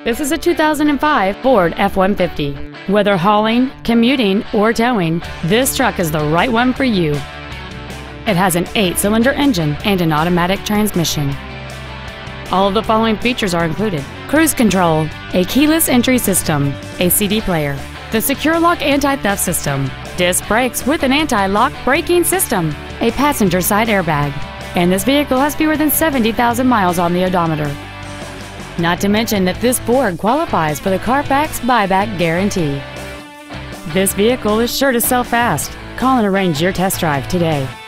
This is a 2005 Ford F-150. Whether hauling, commuting, or towing, this truck is the right one for you. It has an 8-cylinder engine and an automatic transmission. All of the following features are included: cruise control, a keyless entry system, a CD player, the Secure Lock anti-theft system, disc brakes with an anti-lock braking system, a passenger side airbag, and this vehicle has fewer than 70,000 miles on the odometer. Not to mention that this Ford qualifies for the Carfax buyback guarantee. This vehicle is sure to sell fast. Call and arrange your test drive today.